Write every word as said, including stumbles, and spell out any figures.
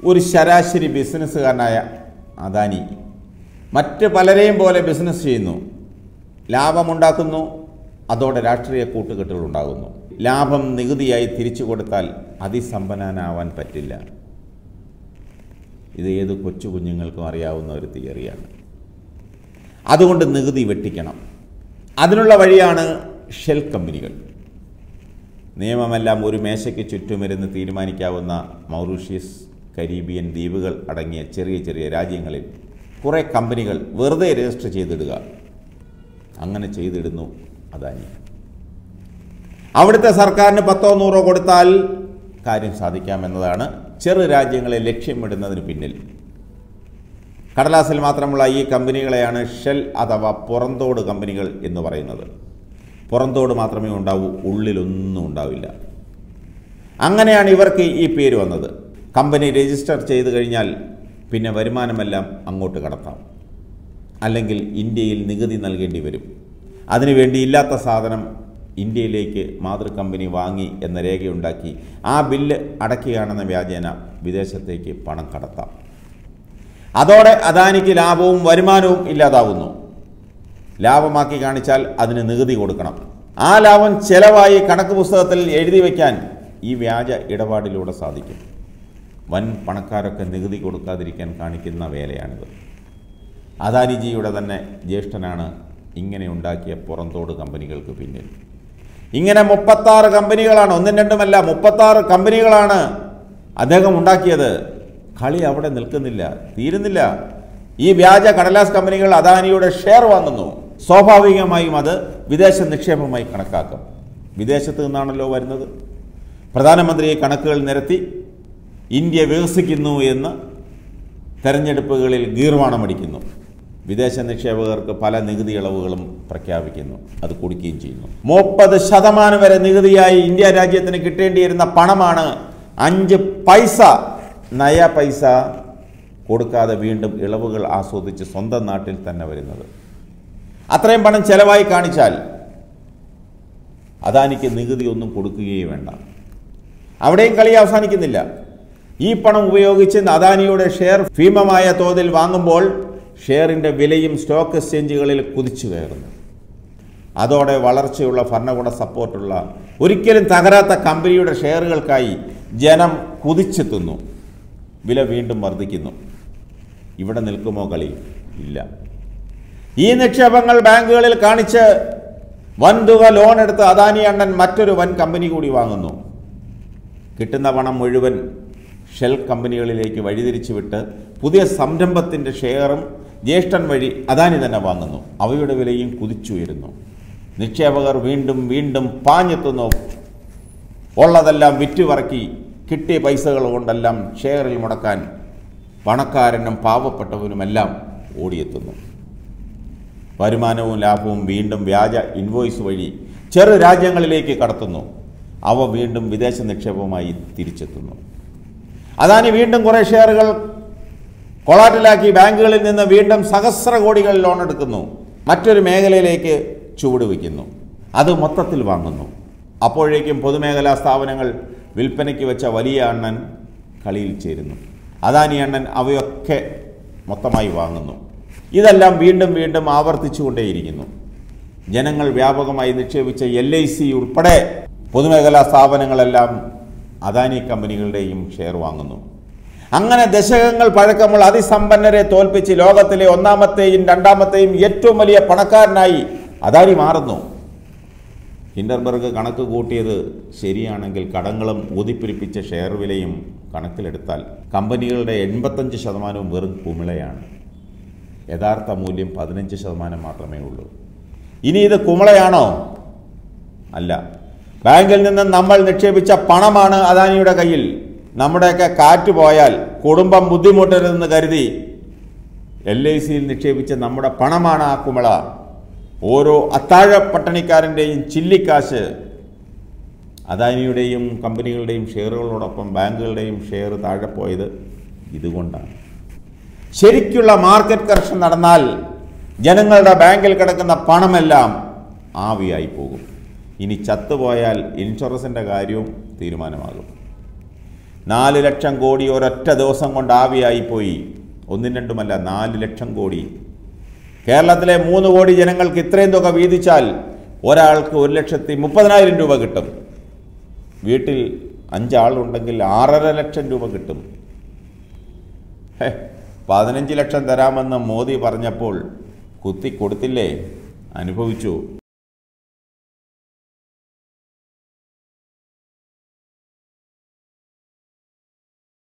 ഒരു ശരാശരി ബിസിനസ്സുകാരനായ അദാനി മറ്റ് പലരെയും പോലെ ബിസിനസ് ചെയ്യുന്നു, ലാഭമുണ്ടാക്കുന്നു, അതോടെ രാഷ്ട്രീയ കൂട്ടുകെട്ടുകൾ ഉണ്ടാകുന്നു. ലാഭം നികുതിയായി തിരിച്ചു കൊടുത്താൽ അതിസമ്പന്നനാവാൻ പറ്റില്ല. ഇത് ഏത് കൊച്ചു കുഞ്ഞുങ്ങൾക്കും അറിയാവുന്ന ഒരു തിയറിയാണ്. അതുകൊണ്ട് നികുതി വെട്ടിക്കണം. അതിനുള്ള വഴിയാണ് ഷെൽ കമ്പനികൾ. നിയമമെല്ലാം ഒരു മേശയ്ക്ക് ചുറ്റുമിരുന്ന് തീരുമാനിക്കാവുന്ന മൗറീഷ്യസ്, കരീബിയൻ ദ്വീപുകൾ അടങ്ങിയ ചെറിയ ചെറിയ രാജ്യങ്ങളിൽ കുറേ കമ്പനികൾ വെറുതെ രജിസ്റ്റർ ചെയ്തിടുക. അങ്ങനെ ചെയ്തിടുന്നു അദാനി. അവിടുത്തെ സർക്കാരിന് പത്തോ നൂറോ കൊടുത്താൽ കാര്യം സാധിക്കാമെന്നതാണ് ചെറു രാജ്യങ്ങളെ ലക്ഷ്യമിടുന്നതിന് പിന്നിൽ. കടലാസിൽ മാത്രമുള്ള ഈ കമ്പനികളെയാണ് ഷെൽ അഥവാ പുറന്തോട് കമ്പനികൾ എന്ന് പറയുന്നത്. പുറന്തോട് മാത്രമേ ഉണ്ടാവൂ, ഉള്ളിലൊന്നും ഉണ്ടാവില്ല. അങ്ങനെയാണ് ഇവർക്ക് ഈ പേര് വന്നത്. കമ്പനി രജിസ്റ്റർ ചെയ്ത് കഴിഞ്ഞാൽ പിന്നെ വരുമാനമെല്ലാം അങ്ങോട്ട് കടത്താം, അല്ലെങ്കിൽ ഇന്ത്യയിൽ നികുതി നൽകേണ്ടി വരും. അതിനുവേണ്ടി ഇല്ലാത്ത സാധനം ഇന്ത്യയിലേക്ക് മാതൃ കമ്പനി വാങ്ങി എന്ന രേഖയുണ്ടാക്കി ആ ബില്ല് അടയ്ക്കുകയാണെന്ന വ്യാജേന വിദേശത്തേക്ക് പണം കടത്താം. അതോടെ അദാനിക്ക് ലാഭവും വരുമാനവും ഇല്ലാതാവുന്നു. ലാഭമാക്കി കാണിച്ചാൽ അതിന് നികുതി കൊടുക്കണം. ആ ലാഭം ചെലവായി കണക്ക് പുസ്തകത്തിൽ എഴുതി വയ്ക്കാൻ ഈ വ്യാജ ഇടപാടിലൂടെ സാധിക്കും. വൻ പണക്കാരൊക്കെ നികുതി കൊടുക്കാതിരിക്കാൻ കാണിക്കുന്ന വേലയാണിത്. അദാനിജിയുടെ തന്നെ ജ്യേഷ്ഠനാണ് ഇങ്ങനെ ഉണ്ടാക്കിയ പുറന്തോട് കമ്പനികൾക്ക് പിന്നിൽ. ഇങ്ങനെ മുപ്പത്താറ് കമ്പനികളാണ്, ഒന്നും രണ്ടുമല്ല, മുപ്പത്താറ് കമ്പനികളാണ് അദ്ദേഹം ഉണ്ടാക്കിയത്. കളി അവിടെ നിൽക്കുന്നില്ല, തീരുന്നില്ല. ഈ വ്യാജ കടലാസ് കമ്പനികൾ അദാനിയുടെ ഷെയർ വാങ്ങുന്നു. സ്വാഭാവികമായും അത് വിദേശ നിക്ഷേപമായി കണക്കാക്കും. വിദേശത്ത് നിന്നാണല്ലോ വരുന്നത്. പ്രധാനമന്ത്രി കണക്കുകൾ നിരത്തി ഇന്ത്യ വികസിക്കുന്നു എന്ന് തെരഞ്ഞെടുപ്പുകളിൽ ഗീർവാണമടിക്കുന്നു. വിദേശ നിക്ഷേപകർക്ക് പല നികുതി ഇളവുകളും പ്രഖ്യാപിക്കുന്നു. അത് കൊടുക്കുകയും ചെയ്യുന്നു. മുപ്പത് ശതമാനം വരെ നികുതിയായി ഇന്ത്യ രാജ്യത്തിന് കിട്ടേണ്ടിയിരുന്ന പണമാണ് അഞ്ച് പൈസ നയ പൈസ കൊടുക്കാതെ വീണ്ടും ഇളവുകൾ ആസ്വദിച്ച് സ്വന്തം നാട്ടിൽ തന്നെ വരുന്നത്. അത്രയും പണം ചെലവായി കാണിച്ചാൽ അദാനിക്ക് നികുതി ഒന്നും കൊടുക്കുകയേ വേണ്ട. അവിടെയും കളി അവസാനിക്കുന്നില്ല. ഈ പണം ഉപയോഗിച്ച് അദാനിയുടെ ഷെയർ ഭീമമായ തോതിൽ വാങ്ങുമ്പോൾ ഷെയറിൻ്റെ വിലയും സ്റ്റോക്ക് എക്സ്ചേഞ്ചുകളിൽ കുതിച്ചു കയറുന്നു. അതോടെ വളർച്ചയുള്ള ഭരണകൂട സപ്പോർട്ടുള്ള ഒരിക്കലും തകരാത്ത കമ്പനിയുടെ ഷെയറുകൾക്കായി ജനം കുതിച്ചെത്തുന്നു. വില വീണ്ടും വർദ്ധിക്കുന്നു. ഇവിടെ നിൽക്കുമോ കളി? ഇല്ല. ഈ നിക്ഷേപങ്ങൾ ബാങ്കുകളിൽ കാണിച്ച് വൻതുക ലോൺ എടുത്ത് അദാനി അണ്ണൻ മറ്റൊരു വൻ കമ്പനി കൂടി വാങ്ങുന്നു. കിട്ടുന്ന പണം മുഴുവൻ ഷെൽ കമ്പനികളിലേക്ക് വഴിതിരിച്ചു വിട്ട് പുതിയ സംരംഭത്തിൻ്റെ ഷെയറും ജ്യേഷ്ഠൻ വഴി അദാനി തന്നെ വാങ്ങുന്നു. അവയുടെ വിലയും കുതിച്ചുയരുന്നു. നിക്ഷേപകർ വീണ്ടും വീണ്ടും പാഞ്ഞെത്തുന്നു. ഉള്ളതെല്ലാം വിറ്റുപറക്കി കിട്ടിയ പൈസകൾ കൊണ്ടെല്ലാം ഷെയറിൽ മുടക്കാൻ പണക്കാരനും പാവപ്പെട്ടവനുമെല്ലാം ഓടിയെത്തുന്നു. വരുമാനവും ലാഭവും വീണ്ടും വ്യാജ ഇൻവോയ്സ് വഴി ചെറു രാജ്യങ്ങളിലേക്ക് കടത്തുന്നു. അവ വീണ്ടും വിദേശ നിക്ഷേപവുമായി തിരിച്ചെത്തുന്നു. അദാനി വീണ്ടും കുറേ ഷെയറുകൾ കൊളാറ്റലാക്കി ബാങ്കുകളിൽ നിന്ന് വീണ്ടും സഹസ്ര കോടികൾ ലോൺ എടുക്കുന്നു. മറ്റൊരു മേഖലയിലേക്ക് ചുവടുവെക്കുന്നു. അത് മൊത്തത്തിൽ വാങ്ങുന്നു. അപ്പോഴേക്കും പൊതുമേഖലാ സ്ഥാപനങ്ങൾ വിൽപ്പനയ്ക്ക് വെച്ച വലിയ അണ്ണൻ കളിയിൽ ചേരുന്നു. അദാനി അണ്ണൻ അവയൊക്കെ മൊത്തമായി വാങ്ങുന്നു. ഇതെല്ലാം വീണ്ടും വീണ്ടും ആവർത്തിച്ചുകൊണ്ടേയിരിക്കുന്നു. ജനങ്ങൾ വ്യാപകമായി നിക്ഷേപിച്ച എൽ ഐ സി ഉൾപ്പെടെ പൊതുമേഖലാ സ്ഥാപനങ്ങളെല്ലാം അദാനി കമ്പനികളുടെയും ഷെയർ വാങ്ങുന്നു. അങ്ങനെ ദശകങ്ങൾ പഴക്കമുള്ള അതിസമ്പന്നരെ തോൽപ്പിച്ച് ലോകത്തിലെ ഒന്നാമത്തെയും രണ്ടാമത്തെയും ഏറ്റവും വലിയ പണക്കാരനായി അദാനി മാറുന്നു. ഹിൻഡർബർഗ് കണക്ക് കൂട്ടിയത് ശരിയാണെങ്കിൽ കടങ്ങളും ഊതിപ്പിരിപ്പിച്ച ഷെയർ വിലയും കണക്കിലെടുത്താൽ കമ്പനികളുടെ എൺപത്തഞ്ച് ശതമാനവും വെറും കുമിളയാണ്. യഥാർത്ഥ മൂല്യം പതിനഞ്ച് ശതമാനം മാത്രമേ ഉള്ളൂ. ഇനി ഇത് കുമിളയാണോ? അല്ല. ബാങ്കിൽ നിന്ന് നമ്മൾ നിക്ഷേപിച്ച പണമാണ് അദാനിയുടെ കയ്യിൽ. നമ്മുടെയൊക്കെ കാറ്റ് പോയാൽ കുടുംബം ബുദ്ധിമുട്ടരുതെന്ന് കരുതി എൽ ഐ സിയിൽ നിക്ഷേപിച്ച നമ്മുടെ പണമാണ് ആ കുമിള. ഓരോ അത്താഴ പട്ടണിക്കാരൻ്റെയും ചില്ലിക്കാശ് അദാനിയുടെയും കമ്പനികളുടെയും ഷെയറുകളോടൊപ്പം ബാങ്കുകളുടെയും ഷെയർ താഴെ പോയത് ഇതുകൊണ്ടാണ്. ശരിക്കുള്ള മാർക്കറ്റ് കറക്ഷൻ നടന്നാൽ ജനങ്ങളുടെ ബാങ്കിൽ കിടക്കുന്ന പണമെല്ലാം ആവിയായി പോകും. ഇനി ചത്തുപോയാൽ ഇൻഷുറൻസിൻ്റെ കാര്യവും തീരുമാനമാകും. നാല് ലക്ഷം കോടി ഒരൊറ്റ ദിവസം കൊണ്ട് ആവിയായിപ്പോയി. ഒന്നും രണ്ടുമല്ല, നാല് ലക്ഷം കോടി. കേരളത്തിലെ മൂന്ന് കോടി ജനങ്ങൾക്ക് ഇത്രയും തുക വീതിച്ചാൽ ഒരാൾക്ക് ഒരു ലക്ഷത്തി മുപ്പതിനായിരം രൂപ കിട്ടും. വീട്ടിൽ അഞ്ചാളുണ്ടെങ്കിൽ ആറര ലക്ഷം രൂപ കിട്ടും. പതിനഞ്ച് ലക്ഷം തരാമെന്ന് മോദി പറഞ്ഞപ്പോൾ കുത്തി കൊടുത്തില്ലേ? അനുഭവിച്ചു.